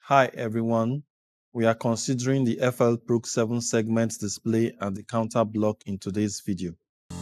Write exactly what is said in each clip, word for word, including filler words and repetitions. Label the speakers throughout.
Speaker 1: Hi everyone, we are considering the FLProg seven segment display and the counter block in today's video.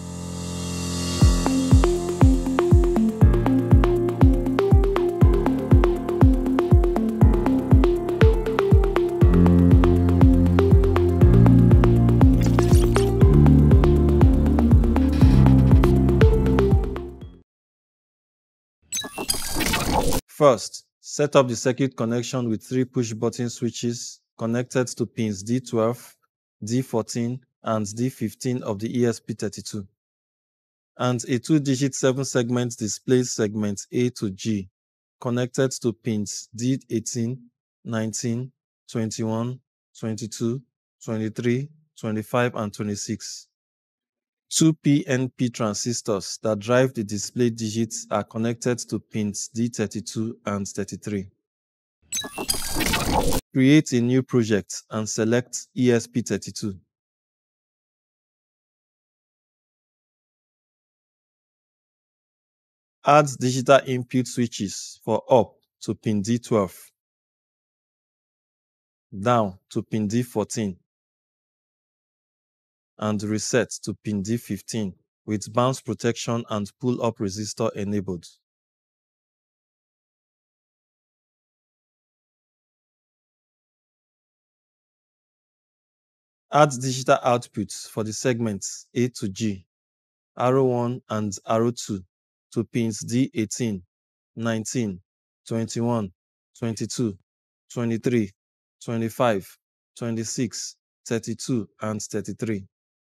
Speaker 1: First, set up the circuit connection with three push button switches connected to pins D twelve, D fourteen, and D fifteen of the E S P thirty-two, and a two-digit seven-segment display segment A to G connected to pins D eighteen, nineteen, twenty-one, twenty-two, twenty-three, twenty-five, and twenty-six. Two P N P transistors that drive the display digits are connected to pins D thirty-two and thirty-three. Create a new project and select E S P thirty-two. Add digital input switches for up to pin D twelve, down to pin D fourteen, and reset to pin D fifteen with bounce protection and pull-up resistor enabled. Add digital outputs for the segments A to G, arrow one and arrow two to pins D eighteen, nineteen, twenty-one, twenty-two, twenty-three, twenty-five, twenty-six, thirty-two, and thirty-three.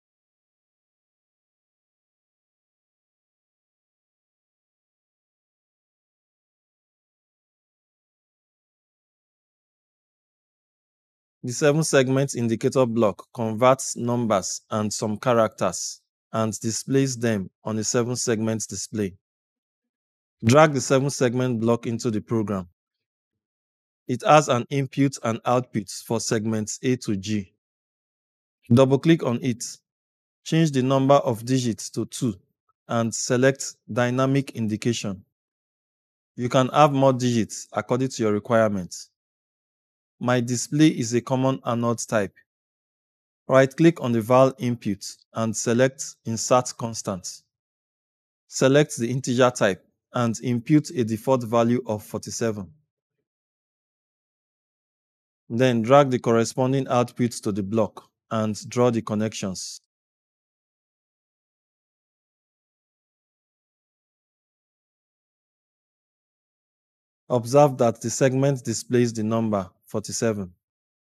Speaker 1: The seven-segment indicator block converts numbers and some characters and displays them on a seven-segment display. Drag the seven-segment block into the program. It has an input and output for segments A to G. Double-click on it. Change the number of digits to two and select Dynamic Indication. You can have more digits according to your requirements. My display is a common anode type. Right-click on the val input and select Insert Constant. Select the integer type and input a default value of forty-seven. Then drag the corresponding output to the block and draw the connections. Observe that the segment displays the number forty-seven.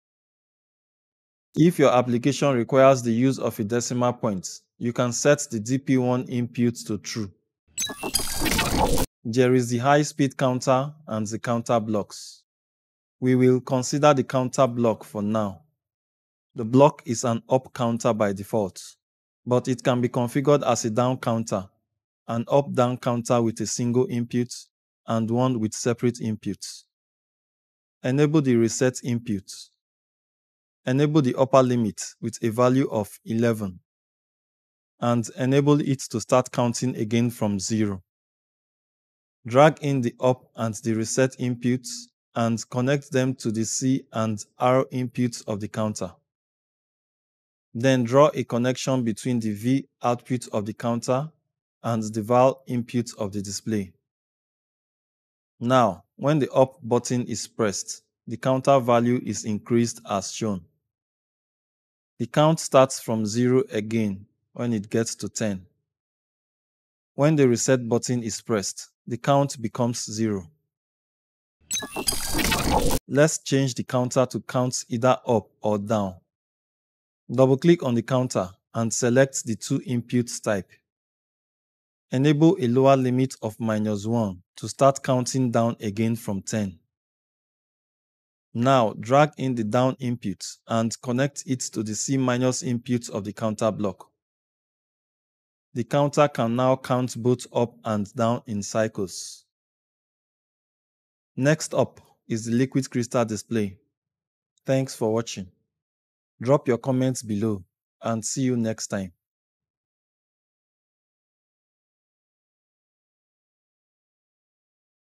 Speaker 1: If your application requires the use of a decimal point, you can set the D P one input to true. There is the high-speed counter and the counter blocks. We will consider the counter block for now. The block is an up counter by default, but it can be configured as a down counter, an up-down counter with a single input, and one with separate inputs. Enable the reset input. Enable the upper limit with a value of eleven, and enable it to start counting again from zero. Drag in the up and the reset inputs and connect them to the C and R inputs of the counter. Then draw a connection between the V output of the counter and the val input of the display. Now, when the up button is pressed, the counter value is increased as shown. The count starts from zero again when it gets to ten. When the reset button is pressed, the count becomes zero. Let's change the counter to count either up or down. Double-click on the counter and select the two inputs type. Enable a lower limit of minus one to start counting down again from ten. Now drag in the down input and connect it to the C minus input of the counter block. The counter can now count both up and down in cycles. Next up is the liquid crystal display. Thanks for watching. Drop your comments below and see you next time.